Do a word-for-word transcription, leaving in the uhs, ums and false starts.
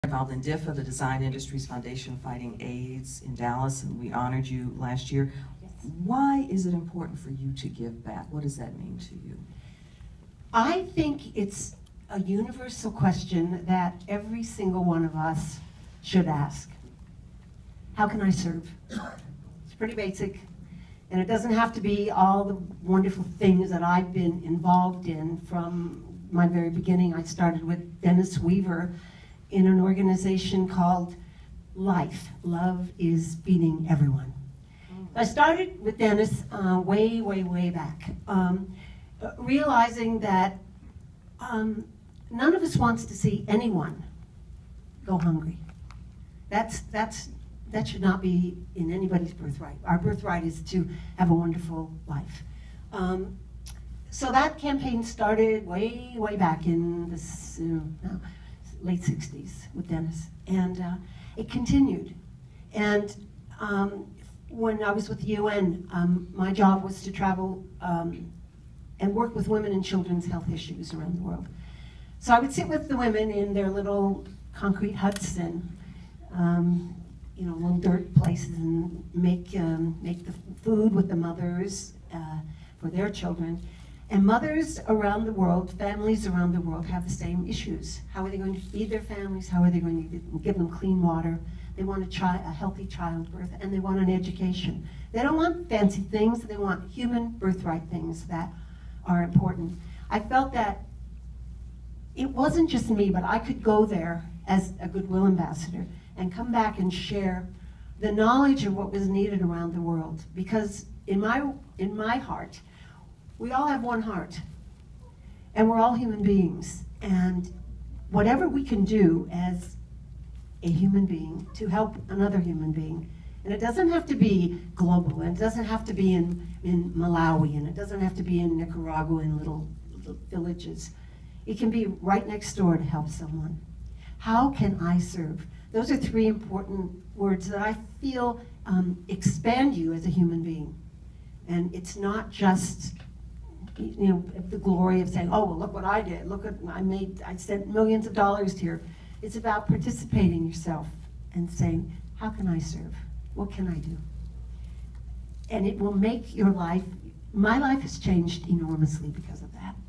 Involved in D I F A, the Design Industries Foundation Fighting AIDS in Dallas, and we honored you last year. Yes. Why is it important for you to give back? What does that mean to you? I think it's a universal question that every single one of us should ask. How can I serve? It's pretty basic, and it doesn't have to be all the wonderful things that I've been involved in from my very beginning. I started with Dennis Weaver in an organization called Life. Love is Feeding Everyone. I started with Dennis uh, way, way, way back, um, realizing that um, none of us wants to see anyone go hungry. That's, that's, that should not be in anybody's birthright. Our birthright is to have a wonderful life. Um, so that campaign started way, way back in the uh, no, late sixties with Dennis, and uh, it continued. And um, when I was with the U N, um, my job was to travel um, and work with women and children's health issues around the world. So I would sit with the women in their little concrete huts and um, you know, little dirt places, and make um, make the food with the mothers uh, for their children. And mothers around the world, families around the world, have the same issues. How are they going to feed their families? How are they going to give them clean water? They want a, chi a healthy childbirth, and they want an education. They don't want fancy things. They want human birthright things that are important. I felt that it wasn't just me, but I could go there as a Goodwill ambassador and come back and share the knowledge of what was needed around the world. Because in my, in my heart, we all have one heart, and we're all human beings. And whatever we can do as a human being to help another human being, and it doesn't have to be global, and it doesn't have to be in, in Malawi, and it doesn't have to be in Nicaragua in little, little villages. It can be right next door to help someone. How can I serve? Those are three important words that I feel um, expand you as a human being. And it's not just, you know, the glory of saying, oh, well, look what I did. Look what I made, I sent millions of dollars here. It's about participating yourself and saying, how can I serve? What can I do? And it will make your life, my life has changed enormously because of that.